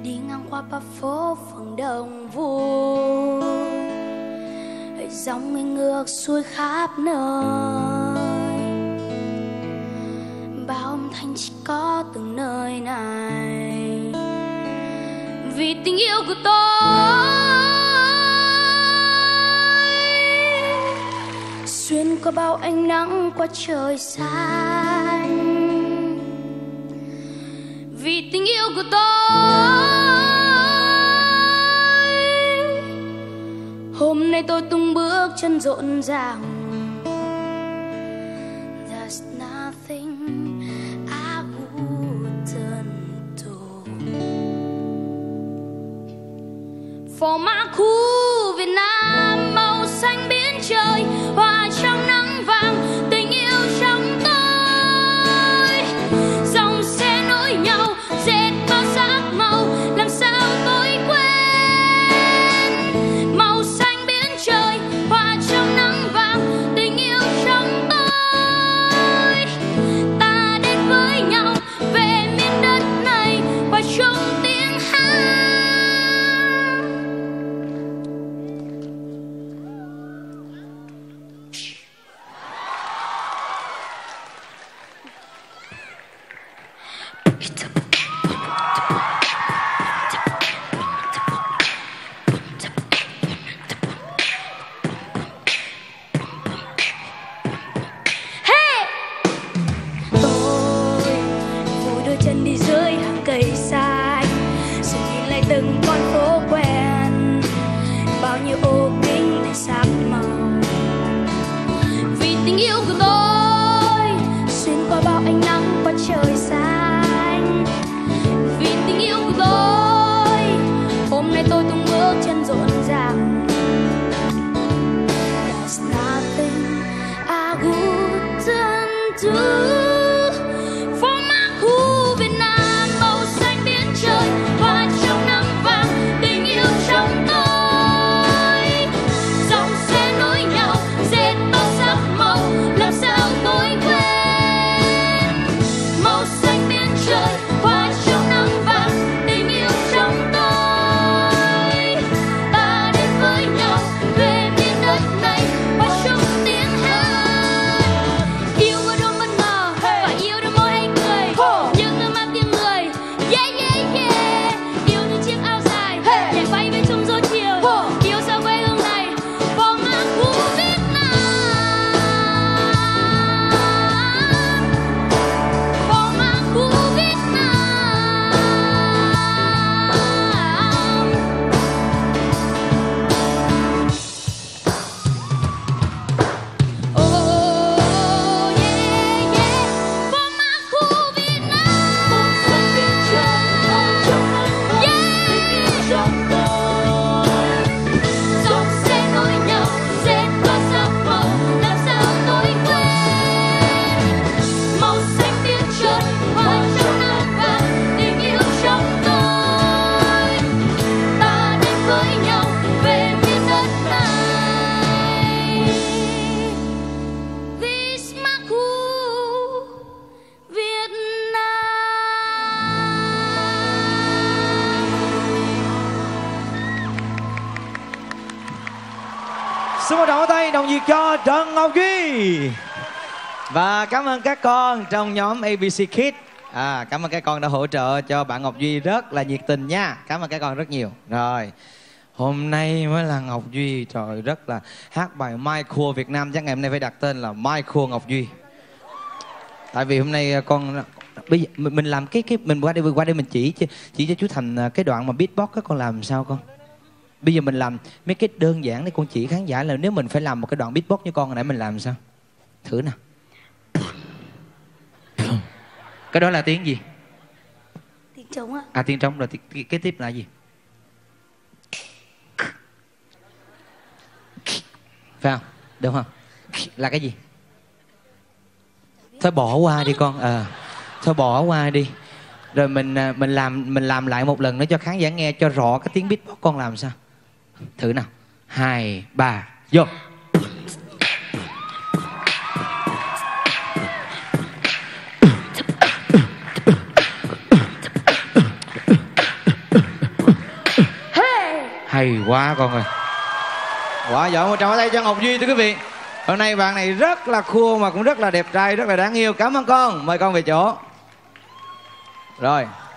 đi ngang qua ba phố phường Đồng Vui, dòng người ngược xuôi khắp nơi, bao âm thanh chỉ có từng nơi này. Vì tình yêu của tôi xuyên qua bao ánh nắng qua trời xanh. Vì tình yêu của tôi hôm nay tôi tung bước chân rộn ràng. There's nothing I wouldn't do for my khu Việt Nam màu xanh biển trời, hòa trong nắng vàng tình yêu trong tôi. Dòng xe nối nhau dệt bao sắc màu, làm sao tôi quên màu xanh biển trời, hòa trong nắng vàng tình yêu trong tôi. Ta đến với nhau về miền đất này và trong tiếng hát. Chân đi dưới hàng cây xanh, rồi nhìn lại từng con phố quen, bao nhiêu ô kính lại sắc màu. Vì tình yêu của tôi xuyên qua bao ánh nắng qua trời xanh. Vì tình yêu của tôi hôm nay tôi tung bước chân rộn ràng. There's nothing I wouldn't do. Xin một tràng tay đồng nhiệt cho Trần Ngọc Duy. Và cảm ơn các con trong nhóm ABC Kids. Cảm ơn các con đã hỗ trợ cho bạn Ngọc Duy rất là nhiệt tình nha. Cảm ơn các con rất nhiều. Rồi, hôm nay mới là Ngọc Duy. Trời, rất là hát bài Michael Việt Nam. Chắc ngày hôm nay phải đặt tên là Michael Ngọc Duy. Tại vì hôm nay con bây giờ mình làm cái mình qua đây mình chỉ cho chú Thành cái đoạn mà beatbox á, con làm sao con? Bây giờ mình làm mấy cái đơn giản để con chỉ khán giả là nếu mình phải làm một cái đoạn beatbox như con hồi nãy mình làm sao? Thử nào. Cái đó là tiếng gì? Tiếng trống ạ. À, tiếng trống rồi. Cái tiếp là gì? Phải không? Đúng không? Là cái gì? Thôi bỏ qua đi con. Thôi bỏ qua đi. Rồi mình làm lại một lần nữa cho khán giả nghe cho rõ cái tiếng beatbox con làm sao. Thử nào. 2, 3, vô. Hay quá con ơi. Quá giỏi, một tràng pháo tay cho Ngọc Duy thưa quý vị. Hôm nay bạn này rất là cool mà cũng rất là đẹp trai, rất là đáng yêu. Cảm ơn con. Mời con về chỗ. Rồi.